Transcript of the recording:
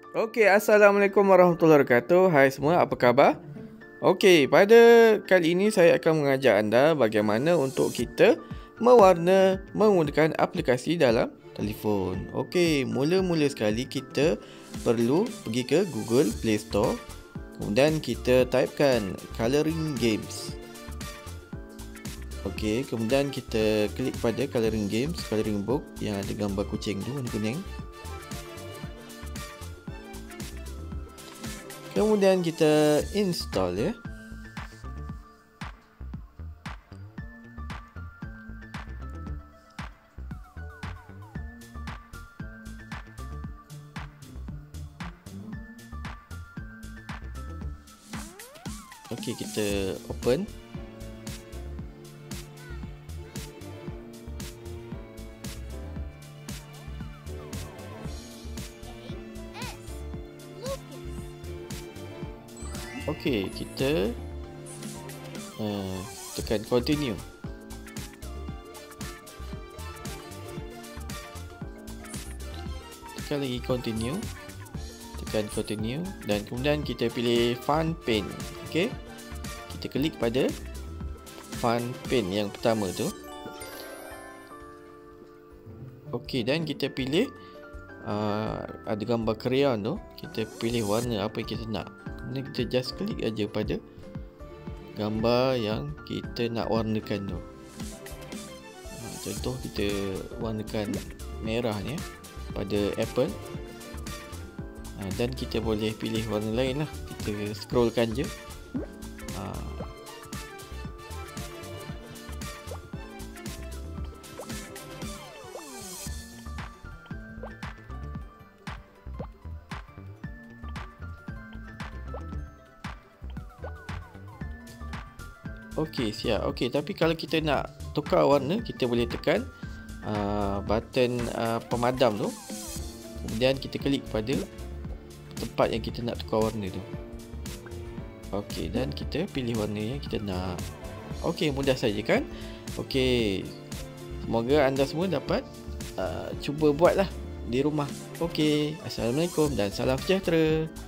Okey, Assalamualaikum warahmatullahi wabarakatuh. Hai semua, apa khabar? Okey, pada kali ini saya akan mengajak anda bagaimana untuk kita mewarna menggunakan aplikasi dalam telefon. Okey, mula-mula sekali kita perlu pergi ke Google Play Store. Kemudian kita typekan Coloring Games. Okey, kemudian kita klik pada Coloring Games, Coloring Book yang ada gambar kucing tu warna kuning. Kemudian kita install ya. Okey, kita open. Okey, kita tekan continue. Tekan lagi continue. Tekan continue dan kemudian kita pilih Fun Paint. Okey. Kita klik pada Fun Paint yang pertama tu. Okey, dan kita pilih ada gambar crayon tu. Kita pilih warna apa yang kita nak. Kemudian kita just klik aja pada gambar yang kita nak warnakan tu. Contoh kita warnakan merah ni pada apple. Dan kita boleh pilih warna lain lah. Kita scrollkan je. Okey, siap. Okey, tapi kalau kita nak tukar warna, kita boleh tekan button pemadam tu. Kemudian kita klik pada tempat yang kita nak tukar warna tu. Okey, dan kita pilih warna yang kita nak. Okey, mudah saja kan? Okey. Semoga anda semua dapat cuba buatlah di rumah. Okey, Assalamualaikum dan salam sejahtera.